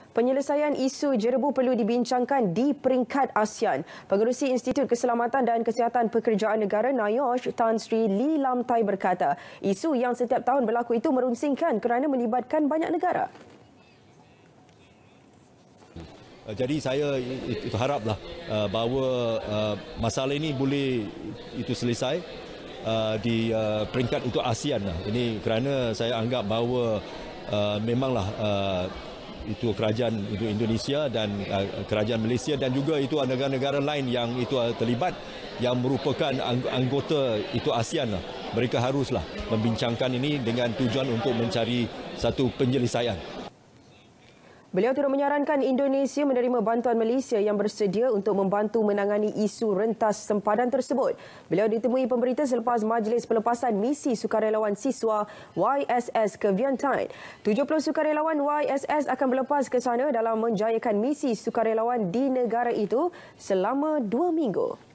Penyelesaian isu jerebu perlu dibincangkan di peringkat ASEAN. Pengerusi Institut Keselamatan dan Kesihatan Pekerjaan Negara NIOSH, Tan Sri Lee Lam Tai berkata, isu yang setiap tahun berlaku itu merunsingkan kerana melibatkan banyak negara. Jadi saya itu haraplah bahawa masalah ini boleh itu selesai di peringkat itu ASEAN. Ini kerana saya anggap bahawa memanglah itu kerajaan itu Indonesia dan kerajaan Malaysia dan juga itu negara-negara lain yang itu terlibat yang merupakan anggota itu ASEAN. Mereka haruslah membincangkan ini dengan tujuan untuk mencari satu penyelesaian. Beliau turut menyarankan Indonesia menerima bantuan Malaysia yang bersedia untuk membantu menangani isu rentas sempadan tersebut. Beliau ditemui pemberita selepas majlis pelepasan misi sukarelawan siswa YSS ke Vientiane. 70 sukarelawan YSS akan berlepas ke sana dalam menjayakan misi sukarelawan di negara itu selama 2 minggu.